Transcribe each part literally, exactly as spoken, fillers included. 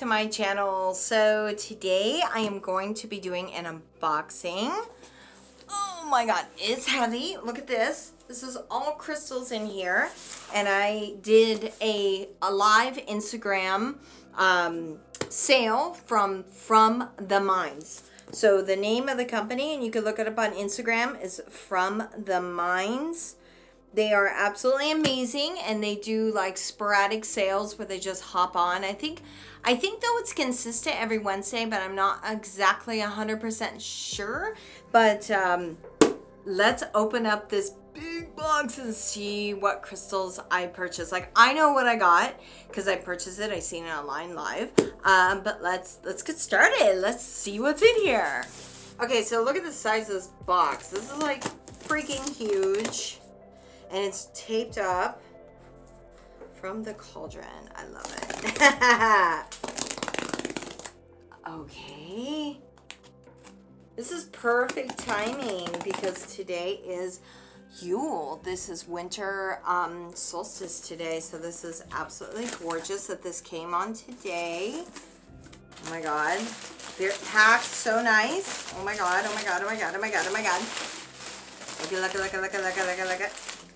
to my channel. So today I am going to be doing an unboxing. Oh my god, it's heavy. Look at this. This is all crystals in here. And I did a, a live Instagram um, sale from From the Mines. So the name of the company, and you can look it up on Instagram, is From the Mines. They are absolutely amazing, and they do like sporadic sales where they just hop on. I think, I think though it's consistent every Wednesday, but I'm not exactly one hundred percent sure. But um, let's open up this big box and see what crystals I purchased. Like, I know what I got because I purchased it. I seen it online live. Um, but let's let's get started. Let's see what's in here. Okay, so look at the size of this box. This is like freaking huge. And it's taped up from the cauldron. I love it. Okay. This is perfect timing because today is Yule. This is winter um, solstice today. So this is absolutely gorgeous that this came on today. Oh my God. They're packed so nice. Oh my God. Oh my God. Oh my God. Oh my God. Oh my God. Look at, look at, look at, look at, look at, look at, look at.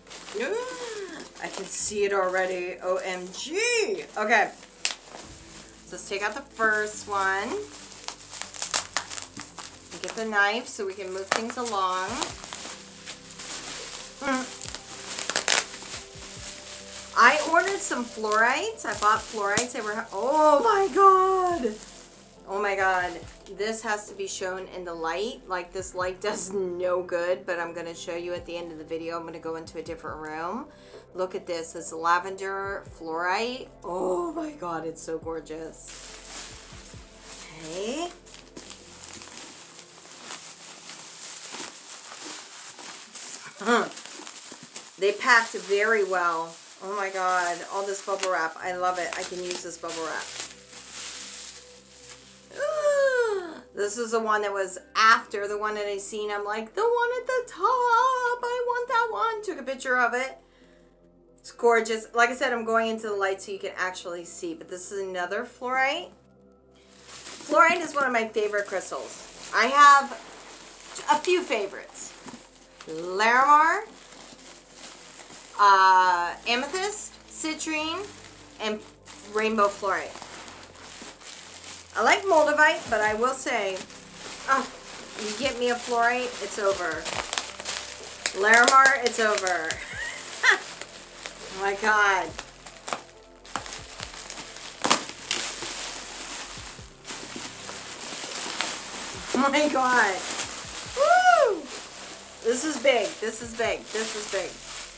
I can see it already. O M G. Okay. So let's take out the first one. Get the knife so we can move things along. Mm. I ordered some fluorites. I bought fluorites. They were, oh my God. Oh my God. This has to be shown in the light. Like, this light does no good, but I'm going to show you at the end of the video. I'm going to go into a different room. Look at this. It's lavender fluorite. Oh my God, it's so gorgeous. Okay. Huh. They packed very well. Oh my God, all this bubble wrap. I love it. I can use this bubble wrap. This is the one that was after the one that I seen. I'm like, the one at the top. I want that one. Took a picture of it. It's gorgeous. Like I said, I'm going into the light so you can actually see. But this is another fluorite. Fluorite is one of my favorite crystals. I have a few favorites. Larimar, uh, amethyst, citrine, and rainbow fluorite. I like moldavite, but I will say, oh, you get me a fluorite, it's over. Larimar, it's over. Oh my God. Oh my God. Woo! This is big. This is big. This is big.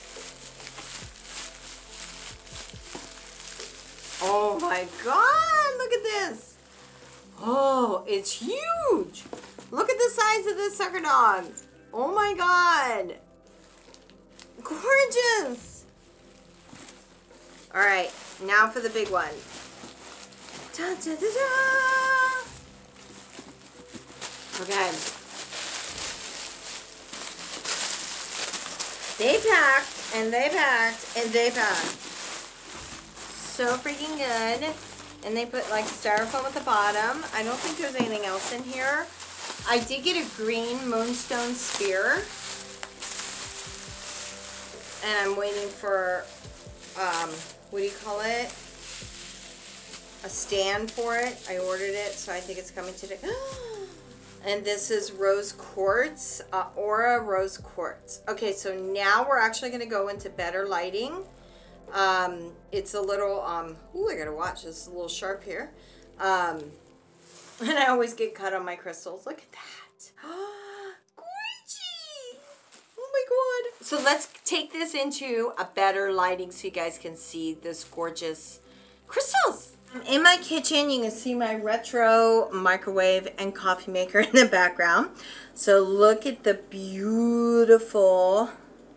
Oh my God. Look at this. Oh, it's huge. Look at the size of this sucker dog. Oh my God. Gorgeous. All right, now for the big one. Da, da, da, da. Okay. They packed, and they packed, and they packed. So freaking good. And they put like styrofoam at the bottom. I don't think there's anything else in here. I did get a green moonstone spear. And I'm waiting for, um, what do you call it? A stand for it. I ordered it, so I think it's coming today. And this is rose quartz, uh, Aura rose quartz. Okay, so now we're actually going to go into better lighting. Um, it's a little, um, ooh, I gotta watch, this is a little sharp here. Um, and I always get cut on my crystals. Look at that. Gorgeous. Oh my God. So let's take this into a better lighting so you guys can see this gorgeous crystals. In my kitchen, you can see my retro microwave and coffee maker in the background. So look at the beautiful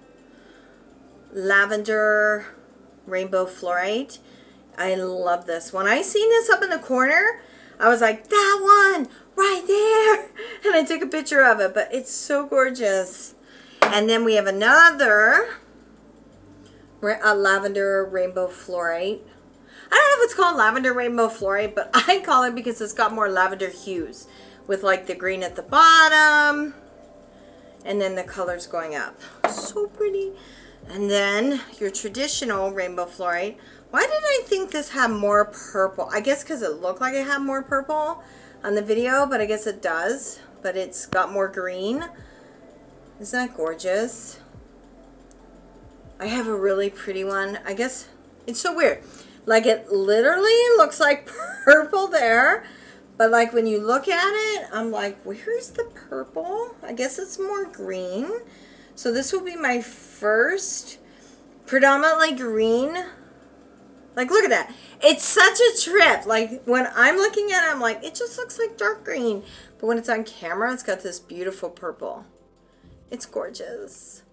lavender rainbow fluorite. I love this. When I seen this up in the corner, I was like, that one right there. And I took a picture of it, but it's so gorgeous. And then we have another a lavender rainbow fluorite. I don't know if it's called lavender rainbow fluorite, but I call it because it's got more lavender hues with like the green at the bottom and then the colors going up. So pretty. And then your traditional rainbow fluorite. Why did I think this had more purple? I guess because it looked like it had more purple on the video, but I guess it does. But it's got more green. Isn't that gorgeous? I have a really pretty one. I guess it's so weird. Like it literally looks like purple there. But like when you look at it, I'm like, where's the purple? I guess it's more green. So this will be my first predominantly green. Like, look at that. It's such a trip. Like, when I'm looking at it, I'm like, it just looks like dark green. But when it's on camera, it's got this beautiful purple. It's gorgeous.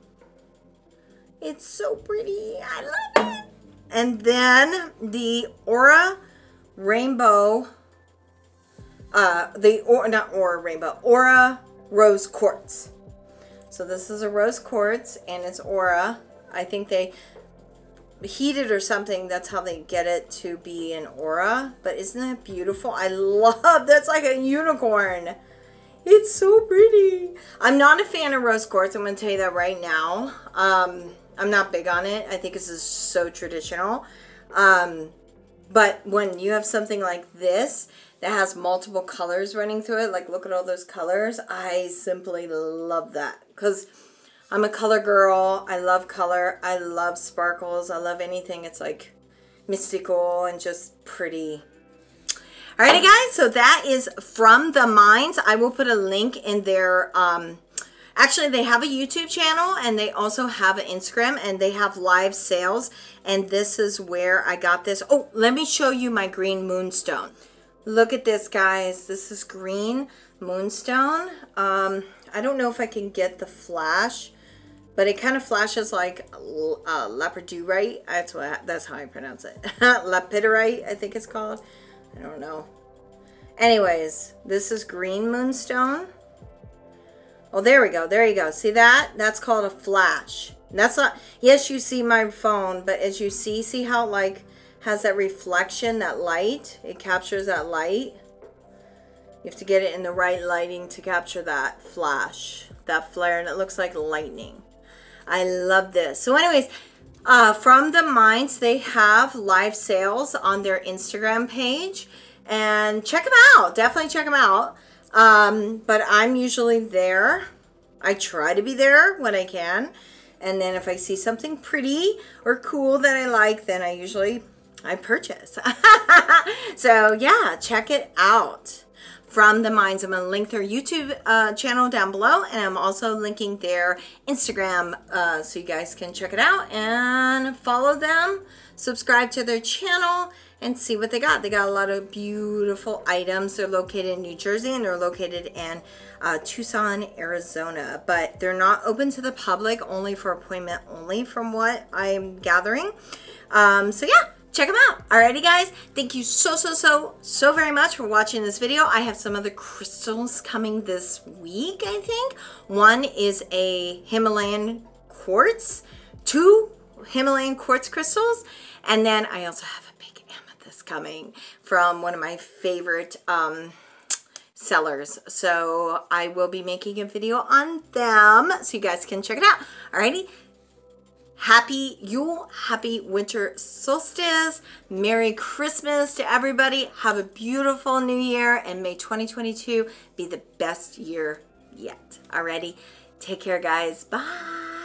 It's so pretty. I love it. And then the Aura Rainbow, uh, the, or not Aura Rainbow, Aura Rose Quartz. So this is a rose quartz and it's Aura. I think they heat it or something. That's how they get it to be an Aura. But isn't that beautiful? I love, that's like a unicorn. It's so pretty. I'm not a fan of rose quartz. I'm going to tell you that right now. Um, I'm not big on it. I think this is so traditional. Um, but when you have something like this that has multiple colors running through it, like look at all those colors, I simply love that. Because I'm a color girl. I love color. I love sparkles. I love anything. It's like mystical and just pretty. Alrighty guys, so that is From the Mines. I will put a link in their, um, actually they have a YouTube channel and they also have an Instagram and they have live sales. And this is where I got this. Oh, let me show you my green moonstone. Look at this guys. This is green moonstone. Um, I don't know if I can get the flash, but it kind of flashes like uh, lapidorite. That's what. That's how I pronounce it. Lapidorite, I think it's called. I don't know. Anyways, this is green moonstone. Oh, there we go. There you go. See that? That's called a flash. That's not. Yes, you see my phone, but as you see, see how like has that reflection, that light. It captures that light. You have to get it in the right lighting to capture that flash, that flare, and it looks like lightning. I love this. So anyways, uh, From the Mines, they have live sales on their Instagram page. And check them out. Definitely check them out. Um, but I'm usually there. I try to be there when I can. And then if I see something pretty or cool that I like, then I usually, I purchase. So yeah, check it out. From the Mines. I'm going to link their YouTube uh, channel down below, and I'm also linking their Instagram uh, so you guys can check it out and follow them, subscribe to their channel, and see what they got. They got a lot of beautiful items. They're located in New Jersey and they're located in uh, Tucson, Arizona, but they're not open to the public, only for appointment only from what I'm gathering. Um, so yeah. Check them out. Alrighty guys, thank you so, so, so, so very much for watching this video. I have some other crystals coming this week, I think. One is a Himalayan quartz, two Himalayan quartz crystals, and then I also have a big amethyst coming from one of my favorite um, sellers. So I will be making a video on them so you guys can check it out. Alrighty. Happy Yule, happy winter solstice, Merry Christmas to everybody. Have a beautiful new year, and may twenty twenty-two be the best year yet. Alrighty, take care guys, bye.